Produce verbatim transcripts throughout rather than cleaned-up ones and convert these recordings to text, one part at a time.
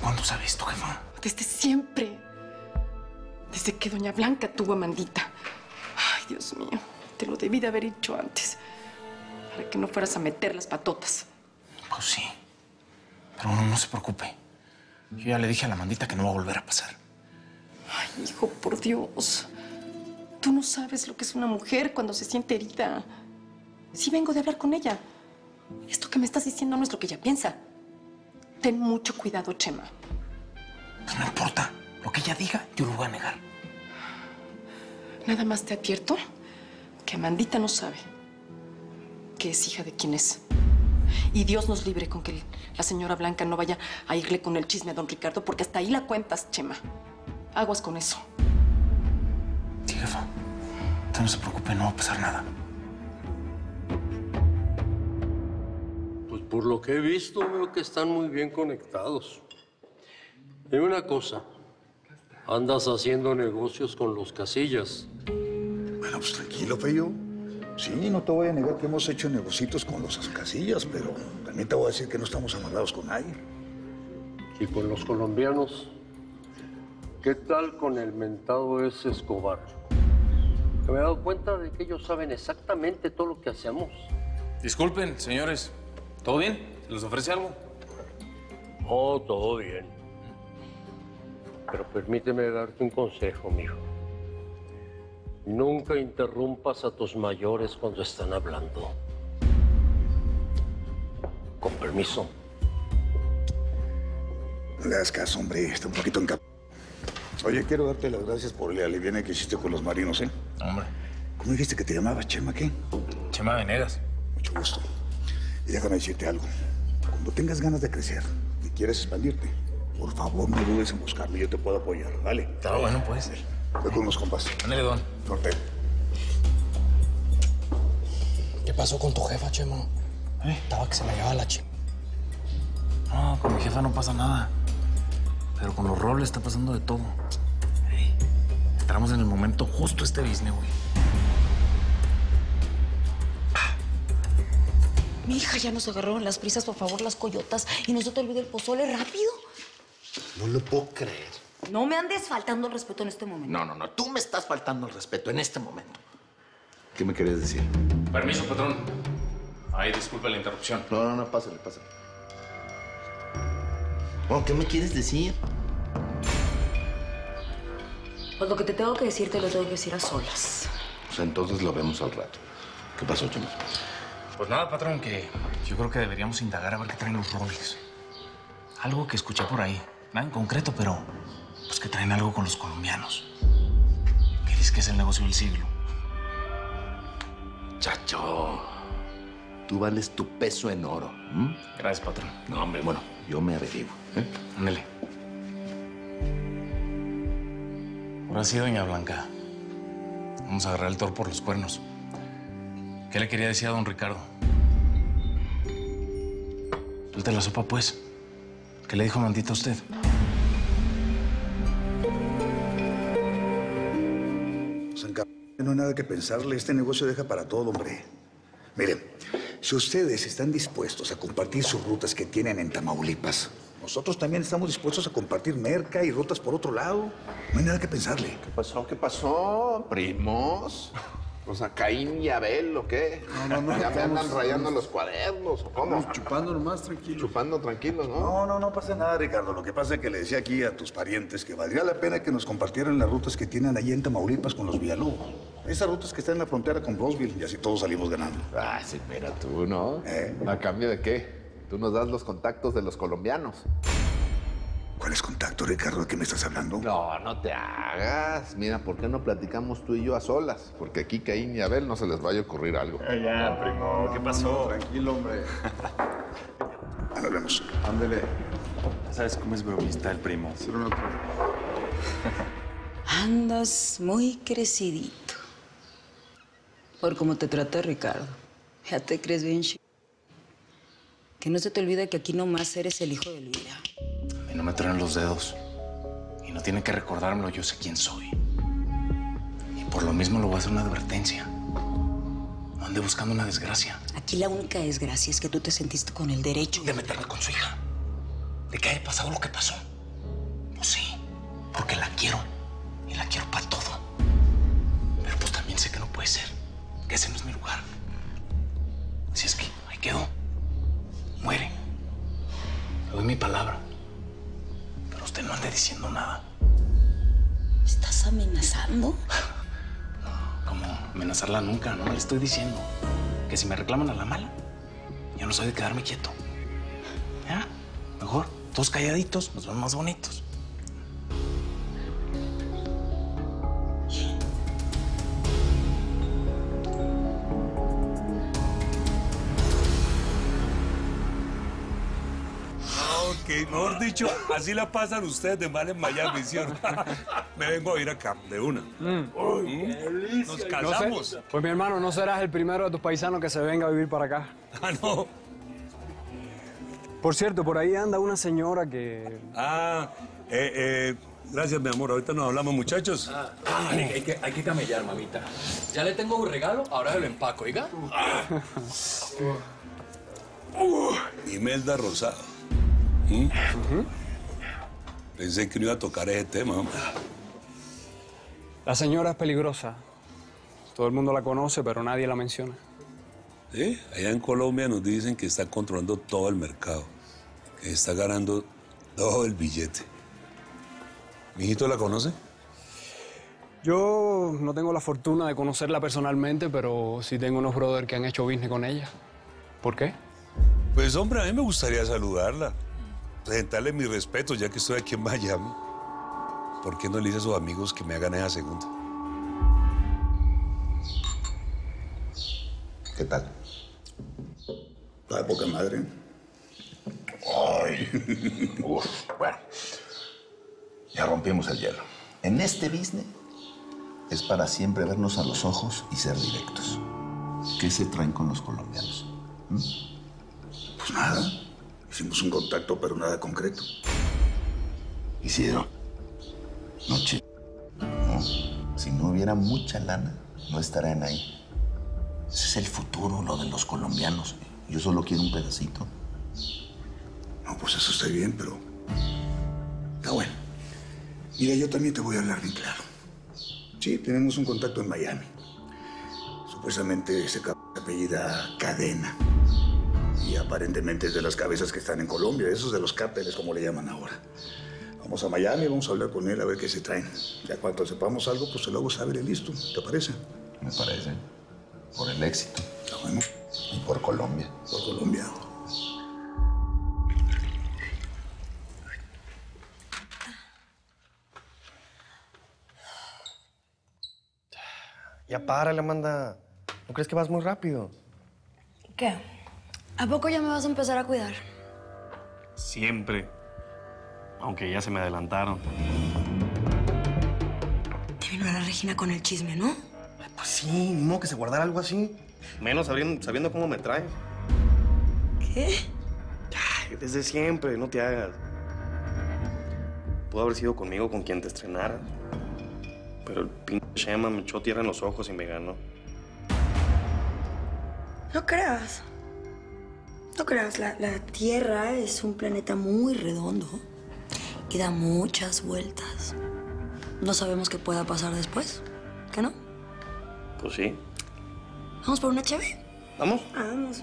cuándo sabe esto, jefa? Desde siempre. Desde que doña Blanca tuvo a Amandita. Ay, Dios mío. Te lo debí de haber dicho antes. Para que no fueras a meter las patotas. Pues sí. Pero no, no se preocupe. Yo ya le dije a la Amandita que no va a volver a pasar. Ay, hijo, por Dios. Tú no sabes lo que es una mujer cuando se siente herida. Sí vengo de hablar con ella. Esto que me estás diciendo no es lo que ella piensa. Ten mucho cuidado, Chema. Pues no importa. Lo que ella diga, yo lo voy a negar. Nada más te advierto que Amandita no sabe que es hija de quién es. Y Dios nos libre con que la señora Blanca no vaya a irle con el chisme a don Ricardo, porque hasta ahí la cuentas, Chema. Aguas con eso. Sí, jefa. Usted no se preocupe, no va a pasar nada. Pues por lo que he visto, veo que están muy bien conectados. Y una cosa, andas haciendo negocios con los Casillas. Bueno, pues tranquilo, Feyo. Sí, no te voy a negar que hemos hecho negocios con los Casillas, pero también te voy a decir que no estamos amarrados con nadie. Y con los colombianos, ¿qué tal con el mentado ese Escobar? Me he dado cuenta de que ellos saben exactamente todo lo que hacemos. Disculpen, señores. ¿Todo bien? ¿Se les ofrece algo? Oh, todo bien. Pero permíteme darte un consejo, mijo. Nunca interrumpas a tus mayores cuando están hablando. Con permiso. No le hagas caso, hombre. Está un poquito encap... Oye, quiero darte las gracias por el aliviane que hiciste con los marinos, ¿eh? Hombre. ¿Cómo dijiste que te llamabas, Chema, qué? Chema Venegas. Mucho gusto. Y déjame decirte algo. Cuando tengas ganas de crecer y quieres expandirte, por favor, no dudes en buscarme. Yo te puedo apoyar, ¿vale? Está bueno, puede ser. Ve con unos compas. Ándale, don. Norte. ¿Qué pasó con tu jefa, Chema? ¿Eh? Estaba que se la llevaba la ch... No, con mi jefa no pasa nada. Pero con los robles está pasando de todo. Hey, entramos en el momento justo este business, güey. Mi hija, ya nos agarraron las prisas, por favor, las coyotas. Y no se te olvide el pozole, rápido. No lo puedo creer. No me andes faltando el respeto en este momento. No, no, no. Tú me estás faltando el respeto en este momento. ¿Qué me querías decir? Permiso, patrón. Ay, disculpe la interrupción. No, no, no, pásale, pásale. Bueno, ¿qué me quieres decir? Pues lo que te tengo que decir, te lo tengo que decir a solas. Pues entonces lo vemos al rato. ¿Qué pasó, Chema? Pues nada, patrón, que yo creo que deberíamos indagar a ver qué traen los robles. Algo que escuché por ahí. Nada en concreto, pero pues que traen algo con los colombianos. Que dices que es el negocio del siglo. Chacho, tú vales tu peso en oro. ¿Mm? Gracias, patrón. No, hombre, bueno, yo me averiguo. ¿eh? Ándale. Ahora sí, doña Blanca. Vamos a agarrar el toro por los cuernos. ¿Qué le quería decir a don Ricardo? Suelta la sopa, pues. ¿Qué le dijo Amandita a usted? San Cap... No hay nada que pensarle. Este negocio deja para todo, hombre. Miren, si ustedes están dispuestos a compartir sus rutas que tienen en Tamaulipas, nosotros también estamos dispuestos a compartir merca y rutas por otro lado. No hay nada que pensarle. ¿Qué pasó? ¿Qué pasó? ¿Primos? O sea, Caín y Abel, ¿o qué? No, no, no. ¿Ya me estamos, andan rayando los cuadernos, o cómo? Estamos chupando nomás, tranquilo. Chupando tranquilos, ¿no? No, no, no pasa nada, Ricardo. Lo que pasa es que le decía aquí a tus parientes que valdría la pena que nos compartieran las rutas que tienen allí en Tamaulipas con los Villalobos. Esas rutas que están en la frontera con Roseville y así todos salimos ganando. Ah, sí, mira tú, ¿no? ¿Eh? ¿A cambio de qué? Tú nos das los contactos de los colombianos. ¿Cuál es contacto, Ricardo? ¿De qué me estás hablando? No, no te hagas. Mira, ¿por qué no platicamos tú y yo a solas? Porque aquí Caín y Abel no se les vaya a ocurrir algo. Ya, ya, primo. ¿Qué pasó? Tranquilo, hombre. Nos vemos. Ándele. ¿Sabes cómo es bromista el primo? Hacer un otro. Andas muy crecidito. Por cómo te trata Ricardo. Ya te crees bien ch... Que no se te olvide que aquí nomás eres el hijo de Elvira. A mí no me traen los dedos. Y no tiene que recordármelo, yo sé quién soy. Y por lo mismo le voy a hacer una advertencia. No ande buscando una desgracia. Aquí la única desgracia es que tú te sentiste con el derecho De meterme con su hija. De que haya pasado lo que pasó. porque la quiero. Y la quiero para todo. Pero pues también sé que no puede ser. Que ese no es mi lugar. Así es que ahí quedó. Muere. Le doy mi palabra. Pero usted no ande diciendo nada. ¿Me estás amenazando? Como amenazarla nunca, no le estoy diciendo que si me reclaman a la mala, yo no soy de quedarme quieto. ¿Ya? Mejor, todos calladitos, nos vemos más bonitos. Ok, mejor dicho, así la pasan ustedes de mal en Miami, ¿cierto? Me vengo a ir acá, de una. Mm. Uy, nos casamos. No sé. Pues mi hermano, no serás el primero de tus paisanos que se venga a vivir para acá. Ah, no. Por cierto, por ahí anda una señora que... Ah, eh, eh, gracias, mi amor. Ahorita nos hablamos, muchachos. Ah, ah, hay, hay que, hay que camellar, mamita. Ya le tengo un regalo, ahora se lo empaco, ¿oiga? Uh, Imelda Rosado. ¿Mm? Uh-huh. Pensé que no iba a tocar ese tema. La señora es peligrosa. Todo el mundo la conoce, pero nadie la menciona. Sí, allá en Colombia nos dicen que está controlando todo el mercado, que está ganando todo el billete. ¿Mi hijito la conoce? Yo no tengo la fortuna de conocerla personalmente, pero sí tengo unos brothers que han hecho business con ella. ¿Por qué? Pues, hombre, a mí me gustaría saludarla, presentarle mi respeto, ya que estoy aquí en Miami. ¿Por qué no le dice a sus amigos que me hagan esa segunda? ¿Qué tal? Está de poca madre. Ay. Uf, bueno. Ya rompimos el hielo. En este business es para siempre vernos a los ojos y ser directos. ¿Qué se traen con los colombianos? ¿Mm? Pues nada. Hicimos un contacto, pero nada concreto. Isidro, no ch... No. Si no hubiera mucha lana, no estarían ahí. Ese es el futuro, lo de los colombianos. Yo solo quiero un pedacito. No, pues eso está bien, pero... Está bueno. Mira, yo también te voy a hablar bien claro. Sí, tenemos un contacto en Miami. Supuestamente ese cabrón se apellida Cadena. Y aparentemente es de las cabezas que están en Colombia, esos de los cárteles, como le llaman ahora. Vamos a Miami, vamos a hablar con él a ver qué se traen. Ya cuando sepamos algo, pues se lo hago saber y listo. ¿Te parece? Me parece. Por el éxito. Está bueno. Y por Colombia. Por Colombia. Ya párale, Amanda. ¿No crees que vas muy rápido? ¿Qué? ¿A poco ya me vas a empezar a cuidar? Siempre. Aunque ya se me adelantaron. Te vino la Regina con el chisme, ¿no? Pues sí, ni modo que se guardara algo así. Menos sabiendo, sabiendo cómo me traes. ¿Qué? Ay, desde siempre, no te hagas. Pudo haber sido conmigo con quien te estrenara. Pero el pinche Shema me echó tierra en los ojos y me ganó. No creas. No creas, la, la Tierra es un planeta muy redondo y da muchas vueltas. No sabemos qué pueda pasar después, ¿qué no? Pues sí. ¿Vamos por una cheve? ¿Vamos? Ah, vamos.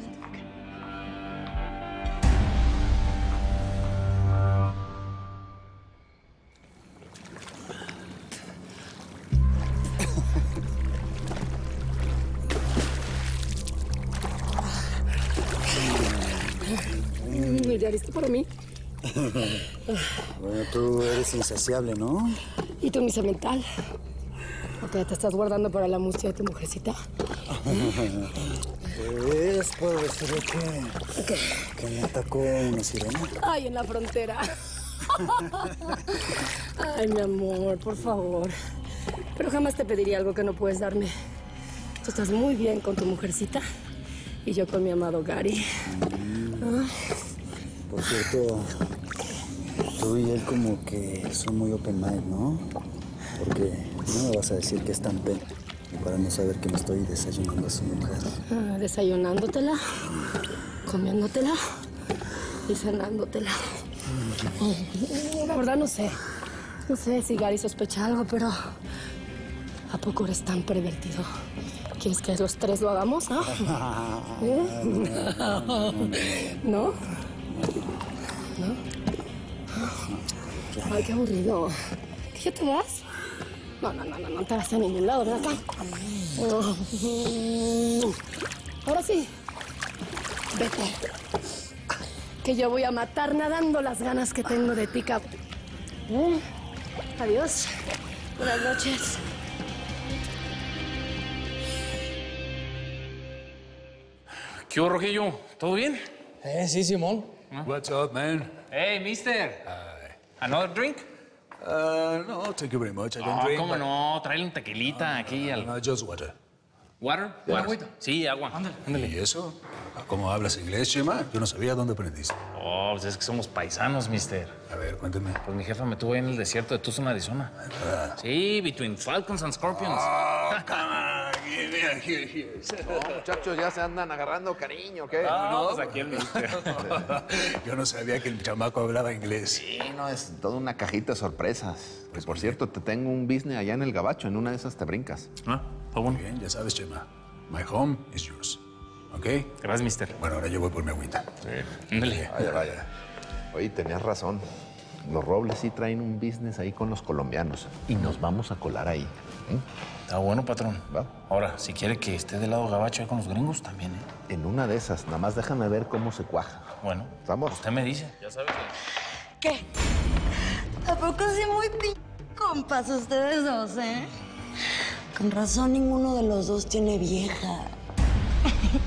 ¿Ya listo para mí? Bueno, tú eres insaciable, ¿no? Y tu misa mental. ¿O qué te estás guardando para la mustia de tu mujercita? Pues puedo decirle que... ¿Qué? Que me atacó una sirena. Ay, en la frontera. Ay, mi amor, por favor. Pero jamás te pediría algo que no puedes darme. Tú estás muy bien con tu mujercita y yo con mi amado Gary. Mm. Ah. Por cierto, tú y él como que son muy open mind, ¿no? Porque no me vas a decir que es tan pena para no saber que me estoy desayunando a su mujer. Ah, desayunándotela, comiéndotela y cenándotela. La verdad no sé. No sé si Gary sospecha algo, pero ¿a poco eres tan pervertido? ¿Quieres que los tres lo hagamos, no? ¿Eh? ¿No? ¿No? Ay, qué aburrido. ¿Que ya te vas? No, no, no, no, no te vas a ningún lado, ven acá. Ahora sí, vete. Que yo voy a matar nadando las ganas que tengo de ti, cabrón. ¿Eh? Adiós. Buenas noches. ¿Qué hubo, Rojillo? ¿Todo bien? Eh, sí, Simón. What's up, man? Hey, mister. ¿Another drink? Uh, no, thank you very much. I don't Ah, drink. ¿cómo but- no? Tráele un tequilita aquí al... No, just water. ¿Water? Yeah. ¿Agüita? Sí, agua. Ándale, ándale. ¿Y eso? ¿Cómo hablas inglés, Chema? Yo no sabía dónde aprendiste. Oh, pues es que somos paisanos, mister. A ver, cuéntame. Pues mi jefa me tuvo ahí en el desierto de Tucson, Arizona. Sí, between Falcons and Scorpions. Oh, No, muchachos, ya se andan agarrando cariño, ¿qué? No, pues aquí el mister. Yo no sabía que el chamaco hablaba inglés. Sí, no, es toda una cajita de sorpresas. Pues, por cierto, te tengo un business allá en el Gabacho. En una de esas te brincas. Ah, está bueno. Bien, ya sabes, Chema. My home is yours. ¿Ok? Gracias, mister. Bueno, ahora yo voy por mi agüita. Sí. Ándale. Vaya, vaya. Oye, tenías razón. Los Robles sí traen un business ahí con los colombianos. Y nos vamos a colar ahí. ¿eh? Está bueno, patrón. ¿Va? Ahora, si quiere que esté del lado gabacho ahí con los gringos, también, ¿eh? En una de esas, nada más déjame ver cómo se cuaja. Bueno. ¿Vamos? Usted me dice. Ya sabes. ¿Qué? ¿A poco sí muy p compas ustedes dos, eh? Con razón ninguno de los dos tiene vieja.